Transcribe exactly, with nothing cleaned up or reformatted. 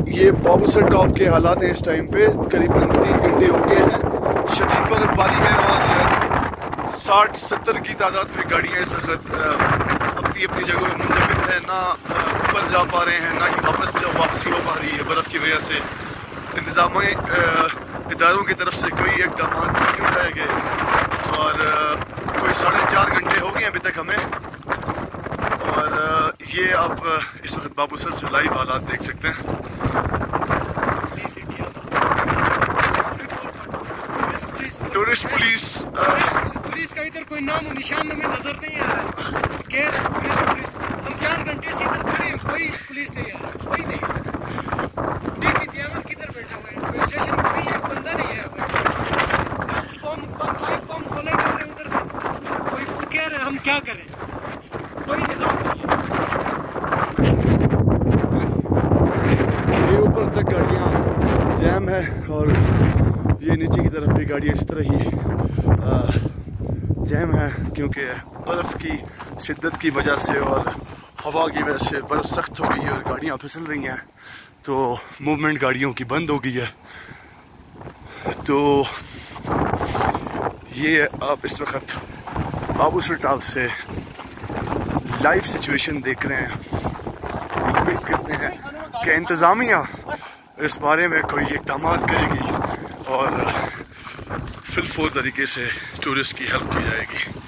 ये बाबूसर टॉप के हालात हैं इस टाइम पे। करीबन तीन घंटे हो गए हैं, शदीद बर्फबारी है और साठ सत्तर की तादाद में गाड़ियाँ इस वक्त अपनी अपनी जगहों में मुंजमद है, ना ऊपर जा पा रहे हैं ना ही वापस वापसी हो पा रही है बर्फ़ की वजह से। इंतज़ामी इदारों की तरफ से कोई इकदाम नहीं उठाए गए और कोई साढ़े चार घंटे हो गए अभी तक हमें। और ये आप इस वक्त बाबूसर से लाइव हालात देख सकते हैं। टूरिस्ट पुलिस पुलिस का इधर कोई नाम निशान हमें नजर नहीं आ रहा है। पुलिस हम चार घंटे से इधर खड़े हैं, कोई पुलिस नहीं आ रहा, कोई नहीं। किधर बैठा हुआ है, पुलिस स्टेशन कोई एक बंदा नहीं है। उसको हम फाइव को हम कॉल कर रहे हैं उधर से, कोई वो कह रहे हैं हम क्या करें, कोई निजाम नहीं है। ये ऊपर तक गाड़ियाँ जैम है और ये नीचे की तरफ भी गाड़ियाँ इस तरह ही जैम है, क्योंकि बर्फ़ की शिद्दत की वजह से और हवा की वजह से बर्फ़ सख्त हो गई है और गाड़ियाँ फिसल रही हैं, तो मूवमेंट गाड़ियों की बंद हो गई है। तो ये आप इस वक्त बाबूसर टॉप से लाइव सिचुएशन देख रहे हैं। उम्मीद करते हैं कि इंतज़ामिया इस बारे में कोई इक़दाम करेगी और फिलफोर तरीके से टूरिस्ट की हेल्प की जाएगी।